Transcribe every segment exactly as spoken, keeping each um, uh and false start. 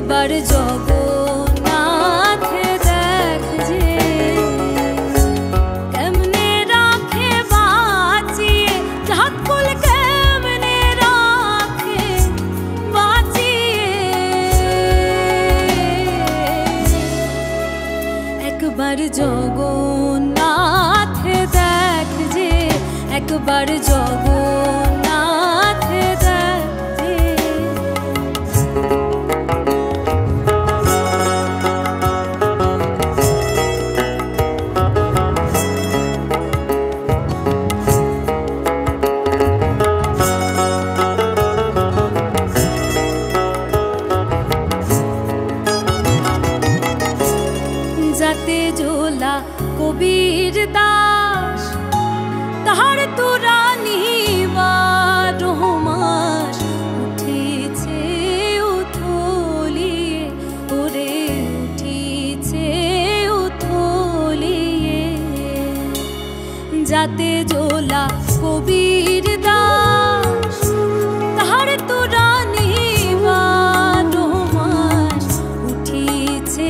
একবার জগন্নাথ দেখ যে কেমনে রাখে বাঁচিয়ে ঠাকুর কেমনে রাখে বাঁচিয়ে একবার জগন্নাথ দেখ যে একবার জগন্নাথ দেখ যে যাতে ঝোলা কবির দাস তাহার তোরা নিবার রহমাস উঠিছে উথলিয়ে ওরে উঠিছে উথলিয়ে যাতে ঝোলা কবির দাস তাহার তোরা নিবার রহমাস উঠিছে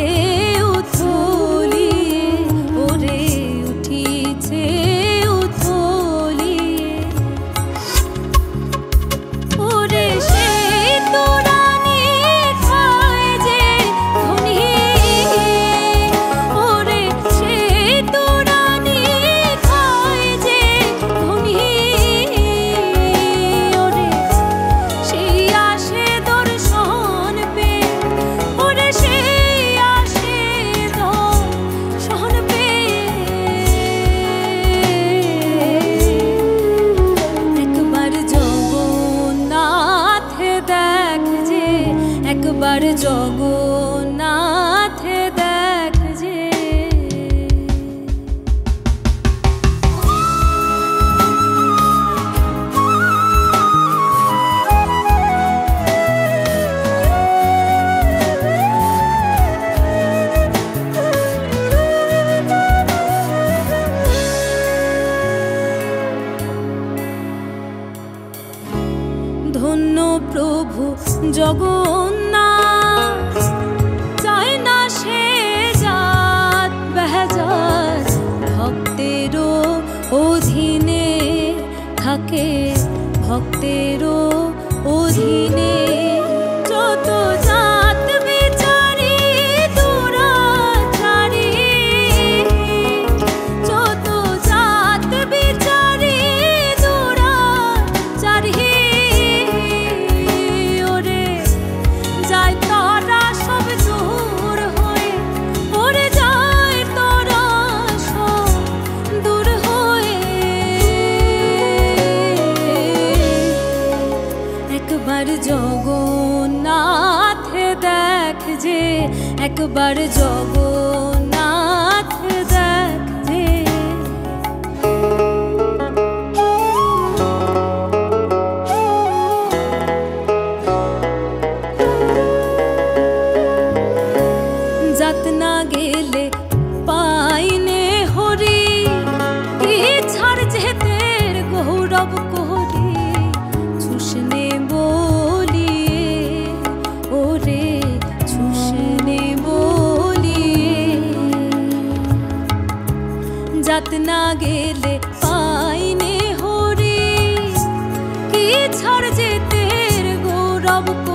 একবার জগন্নাথ দেখ যে ধন্য প্রভু জগন্নাথ চায় না সে জাত বেজাত ভক্তেরও অধীনে থাকে ভক্তেরও অধীনে যত জাত বিচারি দুরাচারী যত জাত বিচারি দুরাচারী যায় তারা সব দূর হয়ে ওরে যায় তারা সব দূর হয়ে একবার জগন্নাথ দেখ যে একবার জগন্নাথ দেখ যে যাত না গেলে পাইনে হরি কি ছাড় যেতের গৌরব করি ছুসনে বলিয়ে ওরে ছুসনে বলিয়ে যাত না গেলে পাইনে হরি কি ছাড় যেতের গৌরব